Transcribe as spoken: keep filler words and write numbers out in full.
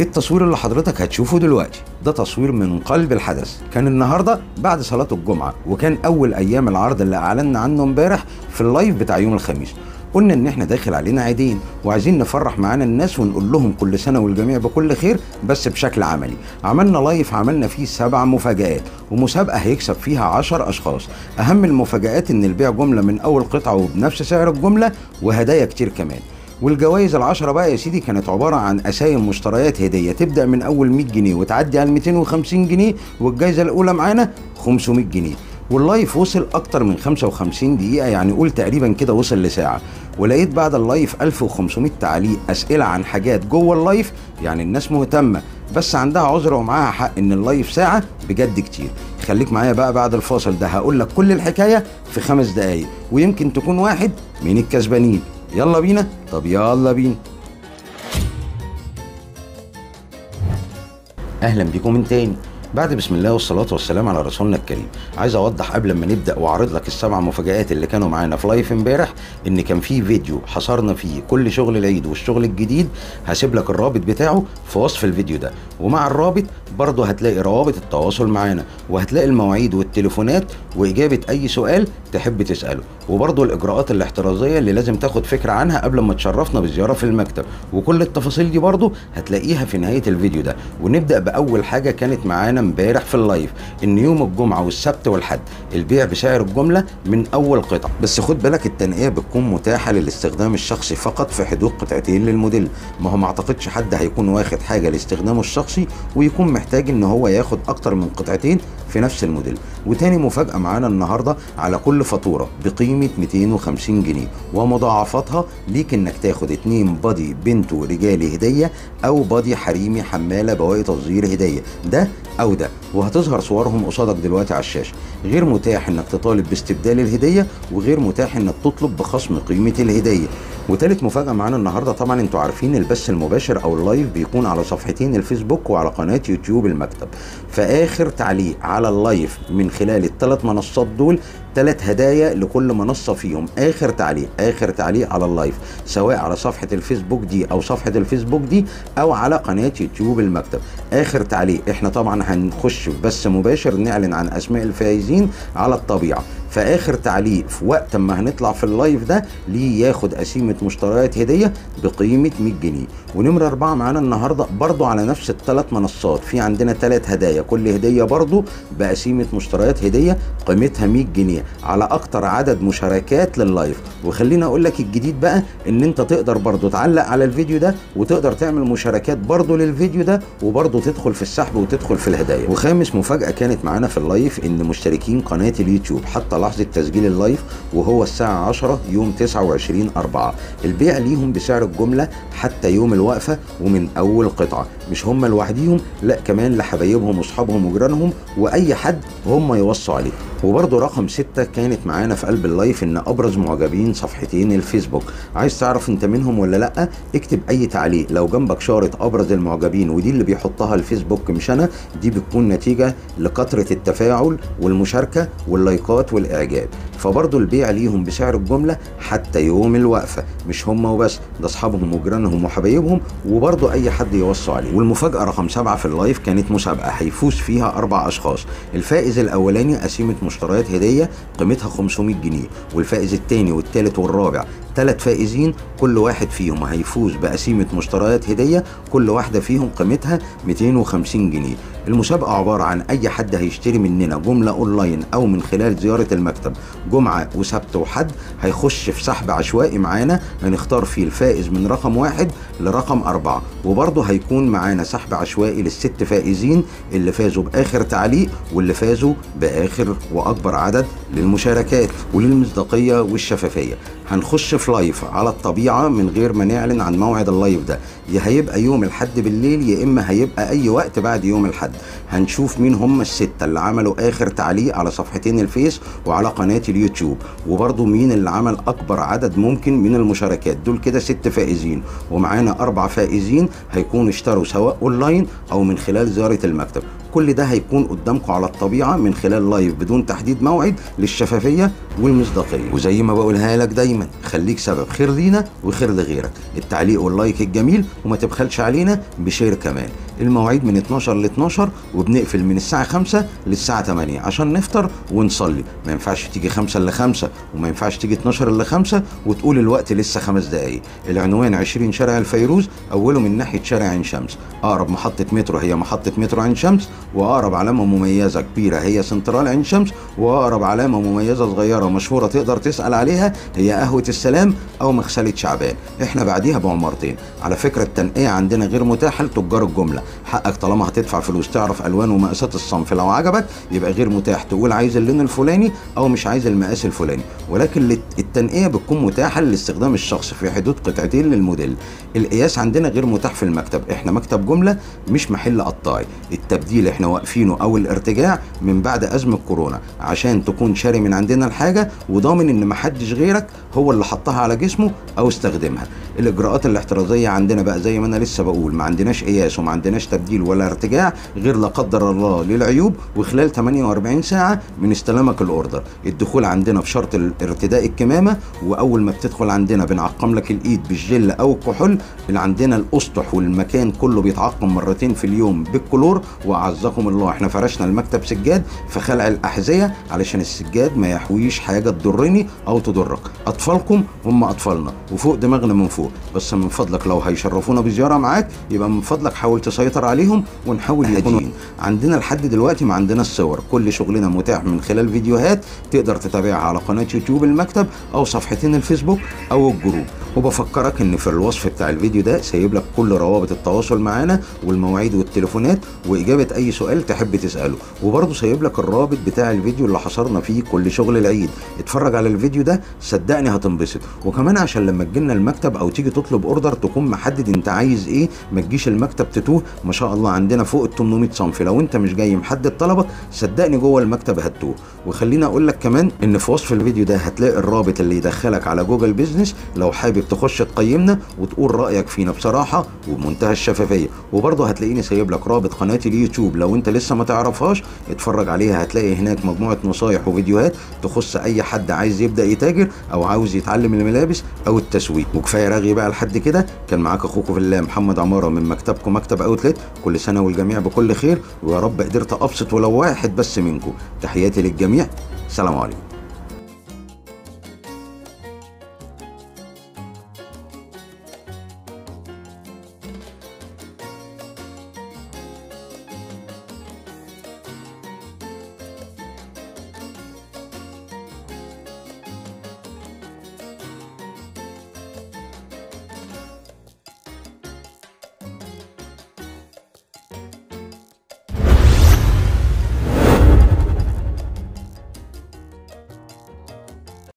التصوير اللي حضرتك هتشوفه دلوقتي ده تصوير من قلب الحدث. كان النهارده بعد صلاة الجمعة، وكان أول أيام العرض اللي أعلنا عنه امبارح في اللايف بتاع يوم الخميس. قلنا إن إحنا داخل علينا عيدين وعايزين نفرح معانا الناس ونقول لهم كل سنة والجميع بكل خير، بس بشكل عملي. عملنا لايف عملنا فيه سبع مفاجآت ومسابقة هيكسب فيها عشر أشخاص. أهم المفاجآت إن البيع جملة من أول قطعة وبنفس سعر الجملة وهدايا كتير كمان. والجوائز العشرة بقى يا سيدي كانت عبارة عن أسايم مشتريات هدية تبدأ من أول مية جنيه وتعدي على ميتين وخمسين جنيه، والجائزة الأولى معانا خمسمية جنيه. واللايف وصل أكتر من خمسة وخمسين دقيقة، يعني قول تقريبا كده وصل لساعة. ولقيت بعد اللايف ألف وخمسمية تعليق أسئلة عن حاجات جوه اللايف، يعني الناس مهتمة بس عندها عذر ومعاها حق إن اللايف ساعة بجد كتير. خليك معايا بقى بعد الفاصل ده هقول لك كل الحكاية في خمس دقايق ويمكن تكون واحد من الكسبانين. يلا بينا. طب يلا بينا. اهلا بيكم من تاني بعد بسم الله والصلاة والسلام على رسولنا الكريم. عايز اوضح قبل ما نبدأ واعرض لك السبع مفاجآت اللي كانوا معانا في لايف امبارح ان كان في فيديو حصرنا فيه كل شغل العيد والشغل الجديد. هسيب لك الرابط بتاعه في وصف الفيديو ده، ومع الرابط برضه هتلاقي روابط التواصل معانا، وهتلاقي المواعيد والتليفونات واجابة اي سؤال تحب تسأله، وبرضه الاجراءات الاحترازية اللي لازم تاخد فكرة عنها قبل ما تشرفنا بزيارة في المكتب. وكل التفاصيل دي برضه هتلاقيها في نهاية الفيديو ده. ونبدأ باول حاجة كانت معانا امبارح في اللايف، ان يوم الجمعة والسبت والحد البيع بسعر الجملة من اول قطعة. بس خد بالك التنقية بتكون متاحة للاستخدام الشخصي فقط في حدود قطعتين للموديل. ما هو ما اعتقدش حد هيكون واخد حاجة لاستخدامه الشخصي ويكون محتاج ان هو ياخد اكتر من قطعتين في نفس الموديل. وتاني مفاجأة معانا النهاردة على كل فاتورة بقيمة ميتين وخمسين جنيه ومضاعفاتها ليك انك تاخد اتنين بادي بنت ورجالي هدية، او بادي حريمي حمالة بواقي تصغير هدية، ده او ده، وهتظهر صورهم قصادك دلوقتي على الشاشة. غير متاح انك تطالب باستبدال الهدية، وغير متاح انك تطلب بخصم قيمة الهدية. وتالت مفاجأة معانا النهاردة، طبعا انتوا عارفين البث المباشر او اللايف بيكون على صفحتين الفيسبوك وعلى قناة يوتيوب المكتب. فآخر تعليق على اللايف من خلال الثلاث منصات دول ثلاث هدايا لكل منصة فيهم. آخر تعليق آخر تعليق على اللايف سواء على صفحة الفيسبوك دي أو صفحة الفيسبوك دي أو على قناة يوتيوب المكتب. آخر تعليق احنا طبعا هنخش في بث مباشر نعلن عن أسماء الفائزين على الطبيعة. فآخر تعليق في وقت ما هنطلع في اللايف ده ليه ياخد قسيمة مشتريات هدية بقيمة مية جنيه. ونمرة أربعة معانا النهاردة برضو على نفس الثلاث منصات، في عندنا ثلاث هدايا، كل هدية برضو بقسيمة مشتريات هدية قيمتها مية جنيه على أكتر عدد مشاركات لللايف. وخلينا أقول لك الجديد بقى إن أنت تقدر برضو تعلق على الفيديو ده وتقدر تعمل مشاركات برضو للفيديو ده وبرضو تدخل في السحب وتدخل في الهدايا. وخامس مفاجأة كانت معانا في اللايف إن مشتركين قناة اليوتيوب حتى لحظة تسجيل اللايف وهو الساعة عشرة يوم تسعة وعشرين أربعة البيع ليهم بسعر الجملة حتى يوم الوقفة ومن أول قطعة. مش هم لوحديهم، لا كمان لحبايبهم واصحابهم وجيرانهم واي حد هم يوصوا عليه. وبرضه رقم ستة كانت معانا في قلب اللايف ان ابرز معجبين صفحتين الفيسبوك. عايز تعرف انت منهم ولا لا؟ اكتب اي تعليق لو جنبك شارة ابرز المعجبين، ودي اللي بيحطها الفيسبوك مش انا، دي بتكون نتيجة لكثرة التفاعل والمشاركة واللايكات والاعجاب. فبرضه البيع ليهم بسعر الجملة حتى يوم الوقفة. مش هم وبس، ده اصحابهم وجيرانهم وحبايبهم وبرضه اي حد يوصوا عليه. والمفاجأة رقم سبعة في اللايف كانت مسابقة هيفوز فيها اربع اشخاص. الفائز الاولاني قسيمة مشتريات هدية قيمتها خمسمية جنيه، والفائز الثاني والثالث والرابع ثلاث فائزين كل واحد فيهم هيفوز بقسيمة مشتريات هدية كل واحدة فيهم قيمتها ميتين وخمسين جنيه. المسابقة عبارة عن أي حد هيشتري مننا جملة أونلاين أو من خلال زيارة المكتب جمعة وسبت وحد هيخش في سحب عشوائي معانا، هنختار فيه الفائز من رقم واحد لرقم أربعة. وبرضه هيكون معانا سحب عشوائي للست فائزين اللي فازوا بآخر تعليق واللي فازوا بآخر وأكبر عدد للمشاركات. وللمصداقية والشفافية هنخش في لايف على الطبيعة من غير ما نعلن عن موعد اللايف ده، يا هيبقى يوم الحد بالليل يا إما هيبقى أي وقت بعد يوم الحد. هنشوف مين هم الستة اللي عملوا آخر تعليق على صفحتين الفيس وعلى قناة اليوتيوب، وبرضو مين اللي عمل أكبر عدد ممكن من المشاركات. دول كده ست فائزين، ومعانا أربع فائزين هيكونوا اشتروا سواء أونلاين أو من خلال زيارة المكتب. كل ده هيكون قدامكم على الطبيعه من خلال لايف بدون تحديد موعد للشفافيه والمصداقيه. وزي ما بقولها لك دايما، خليك سبب خير لينا وخير لغيرك. التعليق واللايك الجميل، وما تبخلش علينا بشير كمان. المواعيد من اتناشر ل اتناشر، وبنقفل من الساعه خمسة للساعه تمانية عشان نفطر ونصلي. ما ينفعش تيجي خمسة ل خمسة، وما ينفعش تيجي اتناشر ل خمسة وتقول الوقت لسه خمس دقايق. العنوان عشرين شارع الفيروز، اوله من ناحيه شارع عين شمس. اقرب محطه مترو هي محطه مترو عين شمس، واقرب علامه مميزه كبيره هي سنترال عين شمس، واقرب علامه مميزه صغيره مشهوره تقدر تسال عليها هي قهوه السلام او مغسله شعبان. احنا بعديها بعمارتين. على فكره التنقيه عندنا غير متاحه لتجار الجمله. حقك طالما هتدفع فلوس تعرف الوان ومقاسات الصنف، لو عجبك يبقى غير متاح تقول عايز اللون الفلاني او مش عايز المقاس الفلاني. ولكن التنقيه بتكون متاحه للاستخدام الشخصي في حدود قطعتين للموديل. القياس عندنا غير متاح في المكتب. احنا مكتب جمله مش محل قطاعي. التبديل احنا واقفينه او الارتجاع من بعد ازمه كورونا، عشان تكون شاري من عندنا الحاجه وضامن ان محدش غيرك هو اللي حطها على جسمه او استخدمها. الاجراءات الاحترازيه عندنا بقى زي ما انا لسه بقول، ما عندناش قياس وما عندناش تبديل ولا ارتجاع غير لا قدر الله للعيوب، وخلال تمانية واربعين ساعه من استلامك الاوردر. الدخول عندنا بشرط ارتداء الكمامه، واول ما بتدخل عندنا بنعقم لك الايد بالجل او الكحول. اللي عندنا الاسطح والمكان كله بيتعقم مرتين في اليوم بالكلور. واعزكم الله احنا فرشنا المكتب سجاد في خلع الاحذيه علشان السجاد ما يحويش حاجه تضرني او تضرك. اطفالكم هم اطفالنا وفوق دماغنا من فوق، بس من فضلك لو هيشرفونا بزياره معاك يبقى من فضلك حاول تسيطر عليهم ونحاول هاديين. عندنا لحد دلوقتي ما عندنا الصور، كل شغلنا متاح من خلال فيديوهات تقدر تتابعها على قناه يوتيوب المكتب او صفحتين الفيسبوك او الجروب. وبفكرك ان في الوصف بتاع الفيديو ده سايب لك كل روابط التواصل معانا والمواعيد والتليفونات واجابه اي سؤال تحب تساله. وبرضه سايب لك الرابط بتاع الفيديو اللي حصرنا فيه كل شغل العيد. اتفرج على الفيديو ده صدقني هتنبسط. وكمان عشان لما تجيلنا المكتب او تيجي تطلب اوردر تكون محدد انت عايز ايه، ما تجيش المكتب تتوه. ما شاء الله عندنا فوق ال تمنمية صنف، لو انت مش جاي محدد طلبك صدقني جوه المكتب هتوه. وخليني اقول لك كمان ان في وصف الفيديو ده هتلاقي الرابط اللي يدخلك على جوجل بيزنس لو حابب تخش تقيمنا وتقول رايك فينا بصراحه وبمنتهى الشفافيه. وبرضه هتلاقيني سايب لك رابط قناتي اليوتيوب لو انت لسه ما تعرفهاش اتفرج عليها. هتلاقي هناك مجموعه نصايح وفيديوهات تخص اي حد عايز يبدا يتاجر او عاوز يتعلم الملابس او التسويق. وكفايه رغي بقى لحد كده. كان معاك اخوكم في الله محمد عماره من مكتبكم مكتب اوتلت. كل سنه والجميع بكل خير، ويا رب قدرت ابسط ولو واحد بس منكم. تحياتي للجميع، سلام عليكم.